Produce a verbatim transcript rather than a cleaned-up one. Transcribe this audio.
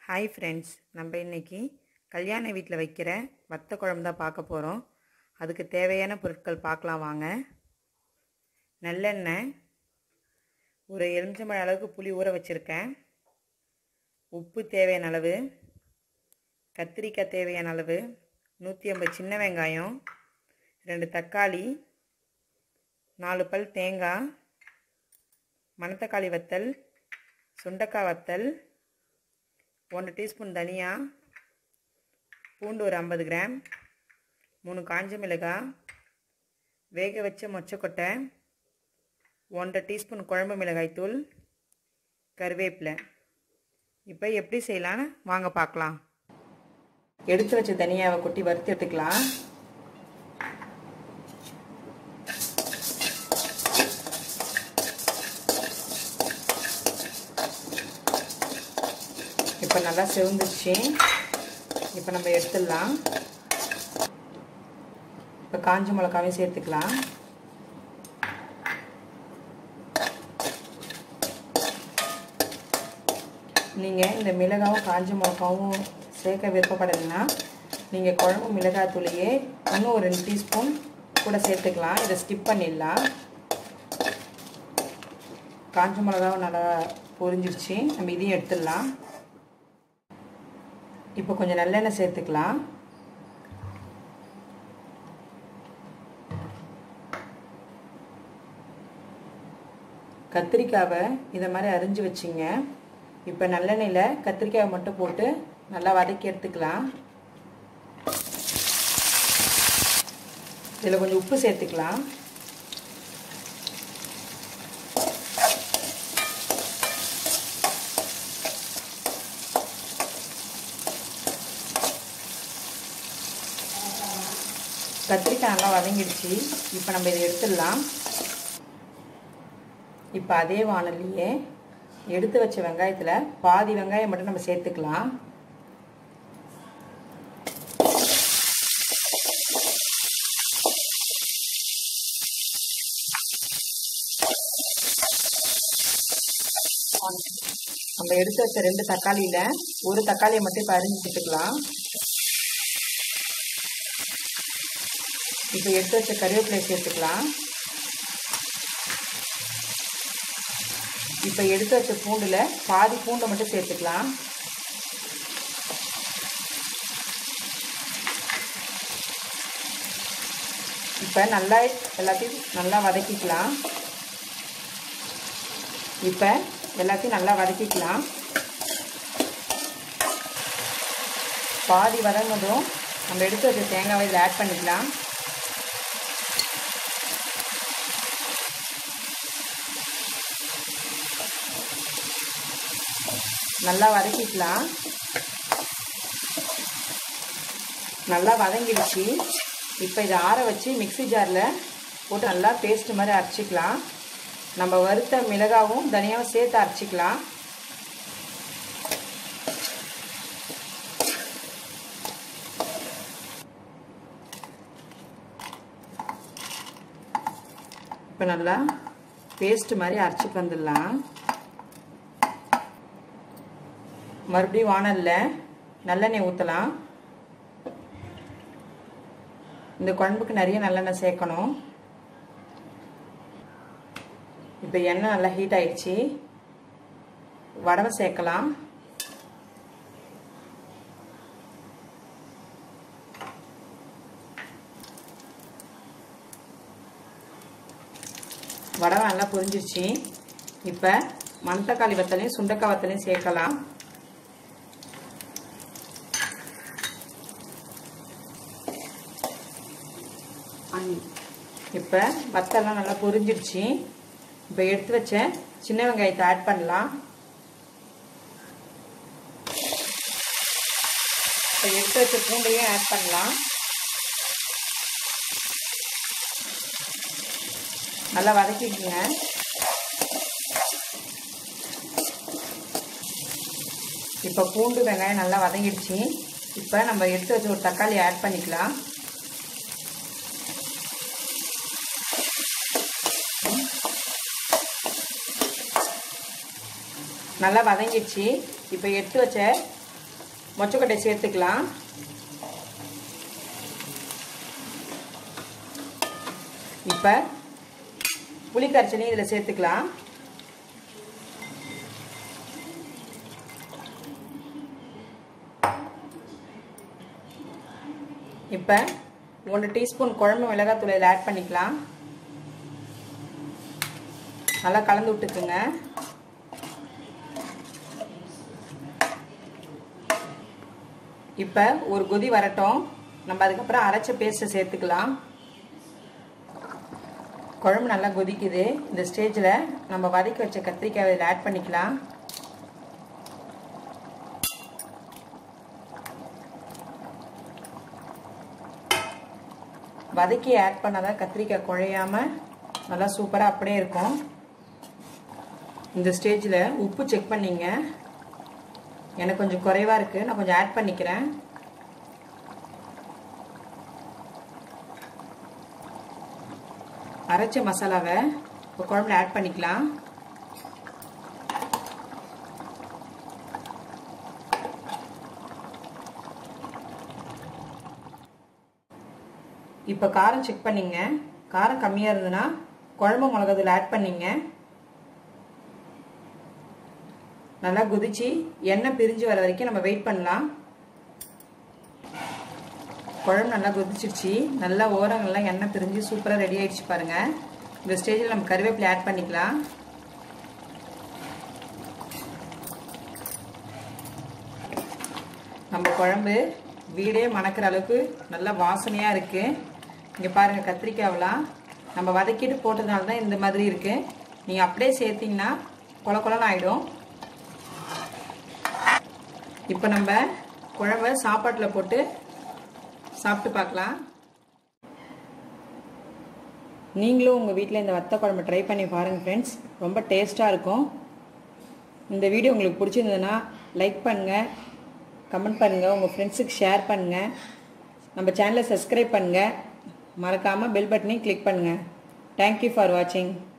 Hi friends, நம்ம இன்றைக்கி கல்யாண வீட்டில் வைக்கிற வத்த குழம்பு தான் பார்க்க போகிறோம். அதுக்கு தேவையான பொருட்கள் பார்க்கலாம் வாங்க. நல்லெண்ணெய், ஒரு எலுமிச்சம்பழம் அளவுக்கு புளி ஊற வச்சுருக்கேன். உப்பு தேவையான அளவு, கத்திரிக்காய் தேவையான அளவு, நூற்றி ஐம்பது சின்ன வெங்காயம், ரெண்டு தக்காளி, நாலு பல் தேங்காய், மணத்தக்காளி வத்தல், சுண்டக்காய் வத்தல், ஒன்று டீஸ்பூன் தனியா, பூண்டு ஒரு ஐம்பது கிராம், மூணு காஞ்ச மிளகாய், வேக வச்ச மொச்சக்கொட்டை, ஒன்றரை டீஸ்பூன் குழம்பு மிளகாய்த்தூள், கருவேப்பிலை. இப்போ எப்படி செய்யலான்னு வாங்க பார்க்கலாம். எடுத்து வச்ச தனியாவை கொட்டி வறுத்து எடுத்துக்கலாம். இப்போ நல்லா செவந்துச்சு. இப்போ நம்ம எடுத்துடலாம். இப்போ காஞ்ச மிளகாவையும் சேர்த்துக்கலாம். நீங்கள் இந்த மிளகாவும் காஞ்ச மிளகாவும் சேர்க்க விருப்பப்படலைன்னா நீங்கள் குழம்பு மிளகாய் தூளையே இன்னும் ஒரு ரெண்டு டீஸ்பூன் கூட சேர்த்துக்கலாம். இதை ஸ்கிப் பண்ணிடலாம். காஞ்ச மிளகாவும் நல்லா பொரிஞ்சிருச்சு. நம்ம இதையும் எடுத்துடலாம். இப்போ கொஞ்சம் நல்லெண்ணெய் சேர்த்துக்கலாம். கத்திரிக்காவை இதை மாதிரி அரிஞ்சு வச்சிங்க. இப்போ நல்லெண்ணெயில் கத்திரிக்காயை மட்டும் போட்டு நல்லா வதக்கி எடுத்துக்கலாம். இதில் கொஞ்சம் உப்பு சேர்த்துக்கலாம். கத்திரிக்காய் நல்லா வதங்கிடுச்சு. இப்போ நம்ம இதை எடுத்துடலாம். இப்போ அதே வானல்லையே எடுத்து வச்ச வெங்காயத்தில் பாதி வெங்காயம் மட்டும் நம்ம சேர்த்துக்கலாம். நம்ம எடுத்து வச்ச ரெண்டு தக்காளியில் ஒரு தக்காளியை மட்டும் இப்போ அரிஞ்சு சேர்த்துக்கலாம். இப்போ எடுத்து வச்ச கருவேப்பிலை சேர்த்துக்கலாம். இப்போ எடுத்து வச்ச பூண்டில் பாதி பூண்டை மட்டும் சேர்த்துக்கலாம். இப்போ நல்லா எல்லாத்தையும் நல்லா வதக்கிக்கலாம். இப்போ எல்லாத்தையும் நல்லா வதக்கிக்கலாம். பாதி வதங்கதும் நம்ம எடுத்து வச்ச தேங்காவை இதில் ஆட் பண்ணிக்கலாம். நல்லா வதக்கிக்கலாம். நல்லா வதங்கிடுச்சு. இப்போ இதை ஆற வச்சு மிக்சி ஜாரில் போட்டு நல்லா பேஸ்ட் மாதிரி அரைச்சிக்கலாம். நம்ம வறுத்த மிளகாவும் தனியாகவும் சேர்த்து அரைச்சிக்கலாம். இப்போ நல்லா பேஸ்ட் மாதிரி அரைச்சிட்டு வந்துடலாம். மறுபடியும் வானலில் நல்லெண்ணெய் ஊற்றலாம். இந்த குழம்புக்கு நிறைய நல்லெண்ணெய் சேர்க்கணும். இப்போ எண்ணெய் நல்லா ஹீட் ஆயிடுச்சு. வடவை சேர்க்கலாம். வடவை நல்லா பொரிஞ்சிருச்சு. இப்போ மணத்தக்காளி வத்தலையும் சுண்டக்காய் வத்தலையும் சேர்க்கலாம். இப்போ வத்தெல்லாம் நல்லா பொரிஞ்சிடுச்சு. இப்போ எடுத்து வச்ச சின்ன வெங்காயத்தை ஆட் பண்ணலாம். இப்போ எடுத்து வச்ச பூண்டையும் ஆட் பண்ணலாம். நல்லா வதக்கிக்கோங்க. இப்போ பூண்டு வெங்காயம் நல்லா வதங்கிடுச்சு. இப்போ நம்ம எடுத்து வச்ச ஒரு தக்காளி ஆட் பண்ணிக்கலாம். நல்லா வதங்கிடுச்சு. இப்போ எடுத்து வச்ச மொச்சக்கொட்டை சேர்த்துக்கலாம். இப்போ புளி கரைச்சலையும் இதில் சேர்த்துக்கலாம். இப்போ ஒன்று டீஸ்பூன் குழம்பு மிளகாத்தூள் இதில் ஆட் பண்ணிக்கலாம். நல்லா கலந்து விட்டுக்குங்க. இப்போ ஒரு கொதி வரட்டும். நம்ம அதுக்கப்புறம் அரைச்ச பேஸ்ட்டை சேர்த்துக்கலாம். குழம்பு நல்லா கொதிக்குது. இந்த ஸ்டேஜில் நம்ம வதக்கி வச்ச கத்திரிக்காய் இதில் ஆட் பண்ணிக்கலாம். வதக்கி ஆட் பண்ணாதான் கத்திரிக்காய் குழையாமல் நல்லா சூப்பராக அப்படியே இருக்கும். இந்த ஸ்டேஜில் உப்பு செக் பண்ணிங்க. எனக்கு கொஞ்சம் குறைவாக இருக்குது, நான் கொஞ்சம் ஆட் பண்ணிக்கிறேன். அரைச்ச மசாலாவை இப்போ குழம்புல ஆட் பண்ணிக்கலாம். இப்போ காரம் செக் பண்ணிங்க. காரம் கம்மியாக இருந்ததுன்னா குழம்பு மிளகாத்தூள் ஆட் பண்ணிங்க. நல்லா கொதிச்சு எண்ணெய் பிரிஞ்சு வர வரைக்கும் நம்ம வெயிட் பண்ணலாம். குழம்பு நல்லா கொதிச்சிருச்சு. நல்லா ஓரங்கள்லாம் எண்ணெய் பிரிஞ்சு சூப்பராக ரெடி ஆயிடுச்சு பாருங்க. இந்த ஸ்டேஜில் நம்ம கருவேப்பிலை ஆட் பண்ணிக்கலாம். நம்ம குழம்பு வீடே மணக்கிற அளவுக்கு நல்லா வாசனையாக இருக்குது. இங்கே பாருங்கள், கத்திரிக்காயெல்லாம் நம்ம வதக்கிட்டு போட்டதுனால தான் இந்த மாதிரி இருக்குது. நீங்கள் அப்படியே சேர்த்திங்கன்னா கொல கொலன்னு ஆகிடும். இப்போ நம்ம குழம்பை சாப்பாட்டில் போட்டு சாப்பிட்டு பார்க்கலாம். நீங்களும் உங்கள் வீட்டில் இந்த வத்த குழம்பு ட்ரை பண்ணி பாருங்கள் ஃப்ரெண்ட்ஸ். ரொம்ப டேஸ்ட்டாக இருக்கும். இந்த வீடியோ உங்களுக்கு பிடிச்சிருந்ததுன்னா லைக் பண்ணுங்கள், கமெண்ட் பண்ணுங்கள், உங்கள் ஃப்ரெண்ட்ஸுக்கு ஷேர் பண்ணுங்கள். நம்ம சேனலை சப்ஸ்கிரைப் பண்ணுங்கள். மறக்காமல் பெல் பட்டனையும் கிளிக் பண்ணுங்கள். தேங்க்யூ ஃபார் வாட்சிங்.